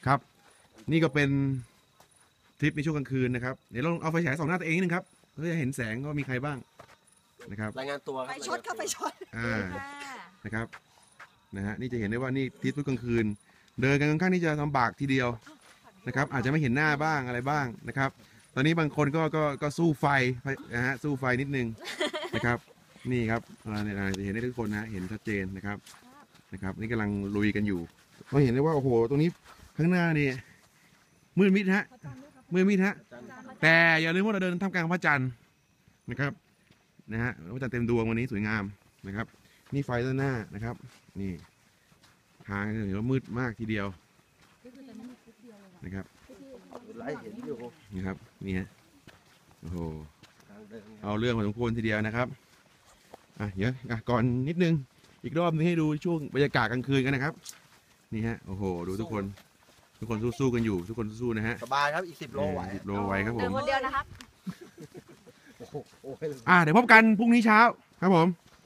ครับนี่ก็เป็นทริปในช่วงกลางคืนนะครับเดี๋ยวลองเอาไฟฉายส่องหน้าตัวเองนิดนึงครับเพื่อจะเห็นแสงว่ามีใครบ้างนะครับรายงานตัวไฟช็อตค่ะไฟช็อตนะครับนะฮะนี่จะเห็นได้ว่านี่ทริปกลางคืนเดินกันค่อนข้างที่จะลำบากทีเดียวนะครับอาจจะไม่เห็นหน้าบ้างอะไรบ้างนะครับตอนนี้บางคนก็สู้ไฟนะฮะสู้ไฟนิดนึงนะครับนี่ครับจะเห็นได้ทุกคนนะเห็นชัดเจนนะครับนี่กำลังลุยกันอยู่เราเห็นได้ว่าโอ้โหตรงนี้ข้างหน้านี่มืดมิดฮะมืดมิดฮะแต่อย่าลืมว่าเราเดินท่ามกลางพระจันทร์นะครับนะฮะพระจันทร์เต็มดวงวันนี้สวยงามนะครับนี่ไฟด้านหน้านะครับนี่ทางเห็นว่ามืดมากทีเดียวนะครับไลฟ์เห็นอยู่นี่ครับนี่ฮะโอ้โหทางเดินเอาเรื่องพอสมควรทีเดียวนะครับเดี๋ยวก่อนนิดนึงอีกรอบนึงให้ดูช่วงบรรยากาศกลางคืนกันนะครับนี่ฮะโอ้โหดูทุกคนสู้กันอยู่ทุกคนสู้นะฮะสบายครับอีก10 โลไหว 10 โลไวครับผเดินมคนเดียวนะครับโอ้โหเดี๋ยวพบกันพรุ่งนี้เช้าครับผม